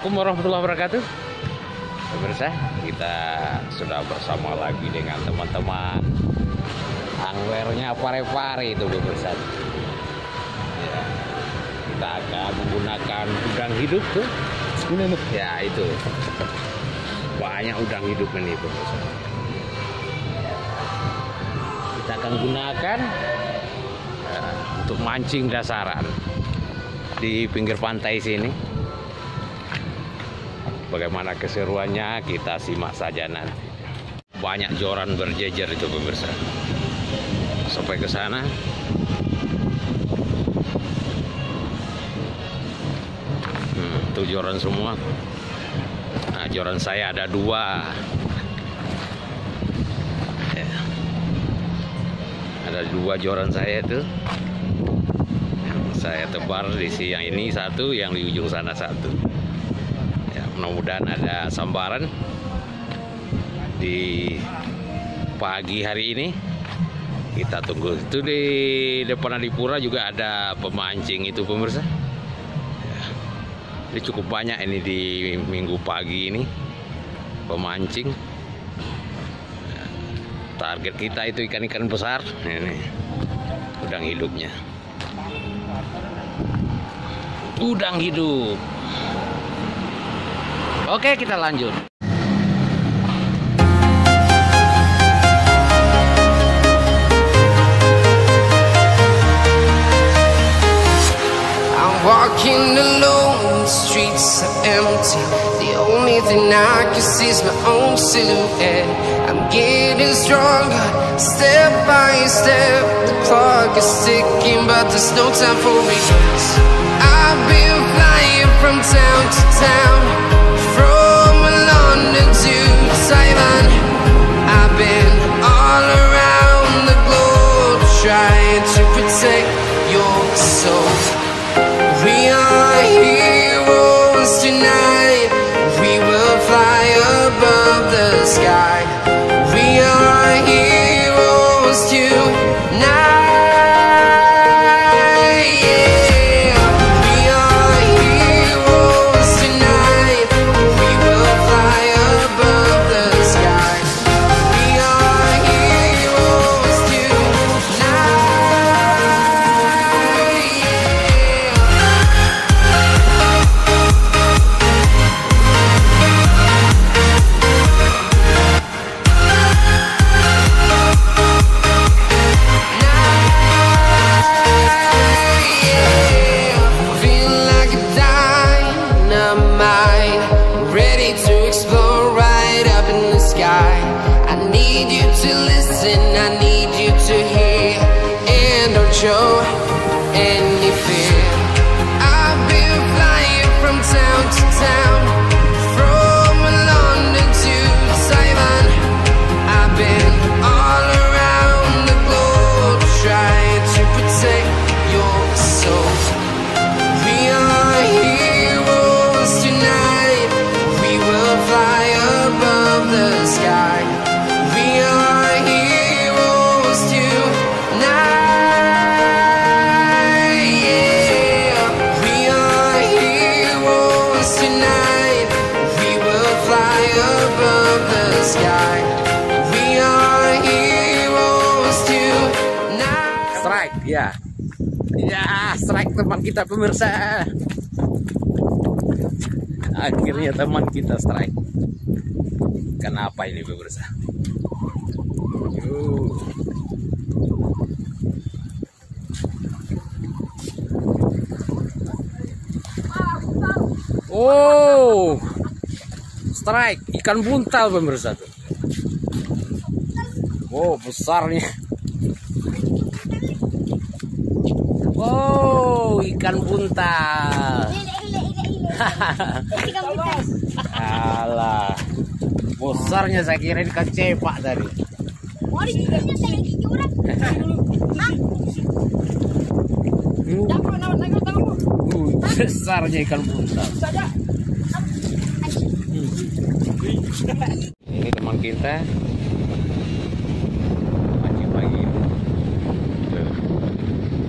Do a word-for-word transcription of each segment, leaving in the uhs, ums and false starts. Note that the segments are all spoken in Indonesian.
Assalamualaikum warahmatullahi wabarakatuh. Pemirsa, kita sudah bersama lagi dengan teman-teman anglernya pare-pare itu pemirsa. Ya, kita akan menggunakan udang hidup tuh. Ini ya itu. Banyak udang hidup ini pemirsa. Kita akan gunakan uh, untuk mancing dasaran di pinggir pantai sini. Bagaimana keseruannya kita simak saja nanti. Banyak joran berjejer itu pemirsa. Sampai ke sana. Hmm, itu joran semua. Nah, joran saya ada dua. Ya. Ada dua joran saya itu. Saya tebar di siang ini satu, yang di ujung sana satu. Mudah-mudahan ada sambaran di pagi hari ini. Kita tunggu. Itu di depan Adipura juga ada pemancing itu pemirsa. Ini cukup banyak ini di minggu pagi ini pemancing. Target kita itu ikan-ikan besar. Ini udang hidupnya. Udang hidup. Oke, kita lanjut. I'm walking alone, the streets are empty. The only thing I can see is my own silhouette. I'm getting stronger, step by step. The clock is ticking, but there's no time for me. I've been flying from town to town, from London to Taiwan. I've been all around the globe trying to protect your soul. We are heroes tonight. We will fly above the sky. We are heroes tonight. Show any fear. I've been flying from town to town, from London to Taiwan. I've been all around the globe trying to protect your soul. We are heroes tonight. We will fly above the sky. We are heroes tonight. Strike, ya, ya, strike teman kita pemirsa. Akhirnya teman kita strike. Kenapa ini pemirsa? Uh. Oh, strike ikan buntal pemirsa tuh. Oh, besarnya. Oh, ikan buntal. Alah, besarnya saya kira ikan cepak tadi. Uh, besarnya ikan buntal. Ini teman kita.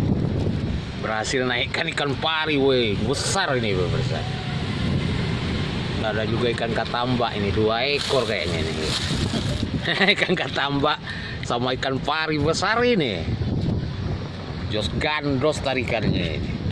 Berhasil naikkan ikan pari, weh, besar ini pemirsa. Ada juga ikan katamba ini, dua ekor kayaknya ini. Ikan katamba sama ikan pari besar ini. Jos gandos tarikannya ini.